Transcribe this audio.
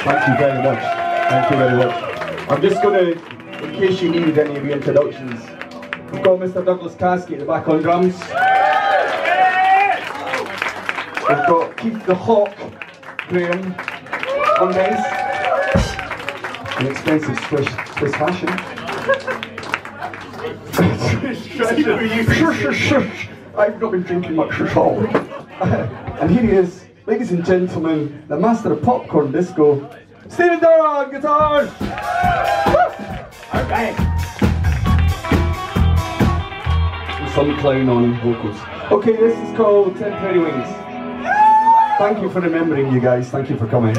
Thank you very much. Thank you very much. I'm just going to, in case you needed any reintroductions, we've got Mr. Douglas Caskey at the back on drums. We've got Keith the Hawk Graham on bass. An expensive Swiss fashion. I've not been drinking much at all. And here he is, ladies and gentlemen, the master of popcorn disco, Stephen Dora on guitar! Alright! And some clown on vocals. Okay, this is called Temporary Wings. Thank you for remembering, you guys. Thank you for coming.